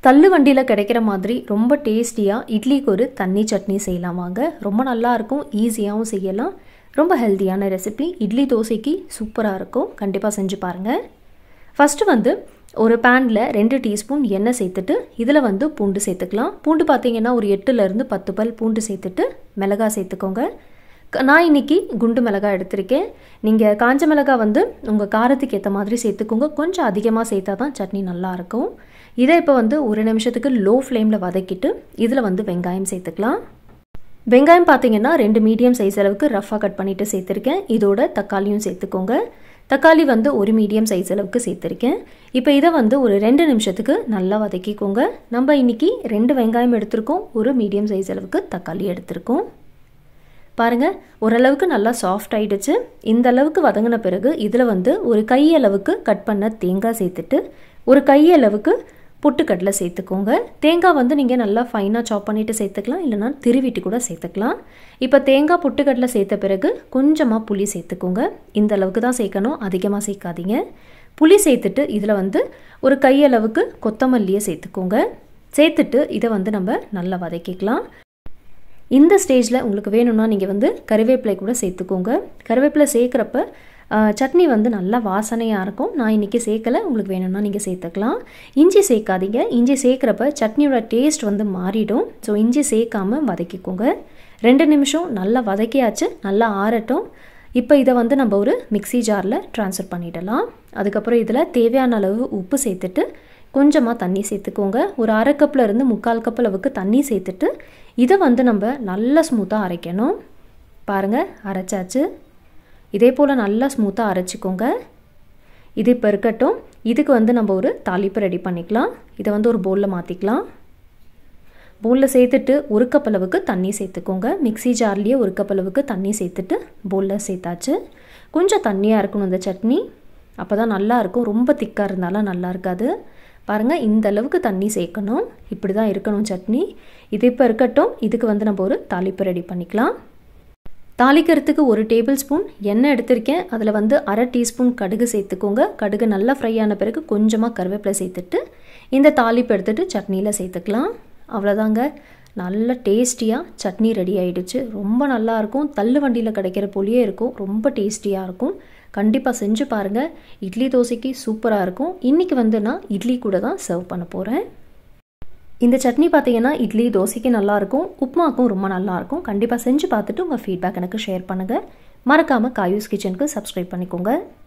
தள்ளு வண்டியில் கிடைக்கிற மாதிரி ரொம்ப டேஸ்டியாக இட்லிக்கு ஒரு தண்ணி சட்னி செய்யலாம் வாங்க. ரொம்ப நல்லாயிருக்கும், ஈஸியாகவும் செய்யலாம். ரொம்ப ஹெல்த்தியான ரெசிபி. இட்லி தோசைக்கு சூப்பராக இருக்கும். கண்டிப்பாக செஞ்சு பாருங்கள். ஃபஸ்ட்டு ஒரு பேனில் 2 டீஸ்பூன் எண்ணெய் சேர்த்துட்டு இதில் பூண்டு சேர்த்துக்கலாம். பூண்டு பார்த்திங்கன்னா ஒரு 8லேருந்து 10 பல் பூண்டு சேர்த்துட்டு மிளகாய் சேர்த்துக்கோங்க. நான் இன்றைக்கி குண்டு மிளகாய் எடுத்திருக்கேன். நீங்கள் காஞ்ச மிளகாய் உங்கள் காரத்துக்கு ஏற்ற மாதிரி சேர்த்துக்கோங்க. கொஞ்சம் அதிகமாக சேர்த்தா தான் சட்னி நல்லாயிருக்கும். இதை இப்போ ஒரு நிமிஷத்துக்கு லோ ஃப்ளேமில் வதக்கிட்டு இதில் வெங்காயம் சேர்த்துக்கலாம். வெங்காயம் பார்த்திங்கன்னா 2 மீடியம் சைஸ் அளவுக்கு ரஃபாக கட் பண்ணிவிட்டு சேர்த்துருக்கேன். இதோட தக்காளியும் சேர்த்துக்கோங்க. தக்காளி ஒரு மீடியம் சைஸ் அளவுக்கு சேர்த்துருக்கேன். இப்போ இதை ஒரு 2 நிமிஷத்துக்கு நல்லா வதக்கிக்கோங்க. நம்ம இன்றைக்கி 2 வெங்காயம் எடுத்திருக்கோம், ஒரு மீடியம் சைஸ் அளவுக்கு தக்காளி எடுத்திருக்கோம். பாருங்கள், ஓரளவுக்கு நல்லா சாஃப்ட் ஆகிடுச்சு. இந்த அளவுக்கு வதங்கின பிறகு இதில் ஒரு கையளவுக்கு கட் பண்ண தேங்காய் சேர்த்துட்டு ஒரு கையளவுக்கு பொட்டுக்கடலை சேர்த்துக்கோங்க. தேங்காய் நீங்கள் நல்லா ஃபைனாக சாப் பண்ணிவிட்டு சேர்த்துக்கலாம், இல்லைனா திருவிட்டு கூட சேர்த்துக்கலாம். இப்போ தேங்காய் பொட்டுக்கடலை சேர்த்த பிறகு கொஞ்சமாக புளி சேர்த்துக்கோங்க. இந்த அளவுக்கு தான் சேர்க்கணும், அதிகமாக சேர்க்காதீங்க. புளி சேர்த்துட்டு இதில் ஒரு கையளவுக்கு கொத்தமல்லியை சேர்த்துக்கோங்க. சேர்த்துட்டு இதை நம்ம நல்லா வதக்கிக்கலாம். இந்த ஸ்டேஜில் உங்களுக்கு வேணும்னா நீங்கள் கருவேப்பிலை கூட சேர்த்துக்கோங்க. கருவேப்பிலை சேர்க்குறப்ப சட்னி நல்லா வாசனையாக இருக்கும். நான் இன்றைக்கி சேர்க்கலை, உங்களுக்கு வேணும்னா நீங்கள் சேர்த்துக்கலாம். இஞ்சி சேர்க்காதீங்க. இஞ்சி சேர்க்குறப்ப சட்னியோட டேஸ்ட் மாறிடும். ஸோ இஞ்சி சேர்க்காமல் வதக்கிக்கோங்க. 2 நிமிஷம் நல்லா வதக்கியாச்சு, நல்லா ஆறட்டும். இப்போ இதை நம்ம ஒரு மிக்ஸி ஜாரில் ட்ரான்ஸ்ஃபர் பண்ணிடலாம். அதுக்கப்புறம் இதில் தேவையான அளவு உப்பு சேர்த்துட்டு கொஞ்சமாக தண்ணி சேர்த்துக்கோங்க. ஒரு 1/2 கப்லேருந்து 3/4 கப் அளவுக்கு தண்ணி சேர்த்துட்டு இதை நம்ம நல்லா ஸ்மூத்தாக அரைக்கணும். பாருங்கள், அரைச்சாச்சு. இதே போல் நல்லா ஸ்மூத்தாக அரைச்சிக்கோங்க. இது இப்போ இருக்கட்டும். இதுக்கு நம்ம ஒரு தாளிப்பு ரெடி பண்ணிக்கலாம். இதை ஒரு பவுலில் மாற்றிக்கலாம். பவுலில் சேர்த்துட்டு 1 கப் அளவுக்கு தண்ணி சேர்த்துக்கோங்க. மிக்ஸி ஜார்லேயே 1 கப் அளவுக்கு தண்ணி சேர்த்துட்டு பவுலில் சேர்த்தாச்சு. கொஞ்சம் தண்ணியாக இருக்கணும் இந்த சட்னி, அப்போ தான் நல்லாயிருக்கும். ரொம்ப திக்காக இருந்தாலும் நல்லா இருக்காது. பாருங்கள், இந்த அளவுக்கு தண்ணி சேர்க்கணும். இப்படி தான் இருக்கணும் சட்னி. இது இப்போ இருக்கட்டும். இதுக்கு நம்ம ஒரு தாளிப்பு ரெடி பண்ணிக்கலாம். தாளிக்கிறதுக்கு 1 டேபிள் ஸ்பூன் எண்ணெய் எடுத்திருக்கேன். அதில் 1/2 டீஸ்பூன் கடுகு சேர்த்துக்கோங்க. கடுகு நல்லா ஃப்ரை ஆன பிறகு கொஞ்சமாக கருவேப்பிலை சேர்த்துட்டு இந்த தாளிப்பு எடுத்துகிட்டு சட்னியில் சேர்த்துக்கலாம். அவ்வளோதாங்க, நல்ல டேஸ்டியாக சட்னி ரெடி ஆகிடுச்சு. ரொம்ப நல்லாயிருக்கும். தள்ளு வண்டியில் கிடைக்கிற போலியே இருக்கும். ரொம்ப டேஸ்டியாக இருக்கும். கண்டிப்பாக செஞ்சு பாருங்கள். இட்லி தோசைக்கு சூப்பராக இருக்கும். இன்றைக்கி நான் இட்லி கூட தான் சர்வ் பண்ண போகிறேன். இந்த சட்னி பார்த்தீங்கன்னா இட்லி தோசைக்கு நல்லாயிருக்கும், உப்புமாக்கும் ரொம்ப நல்லாயிருக்கும். கண்டிப்பாக செஞ்சு பார்த்துட்டு உங்கள் ஃபீட்பேக் எனக்கு ஷேர் பண்ணுங்கள். மறக்காமல் காயூஸ் கிச்சனுக்கு சப்ஸ்கிரைப் பண்ணிக்கோங்க.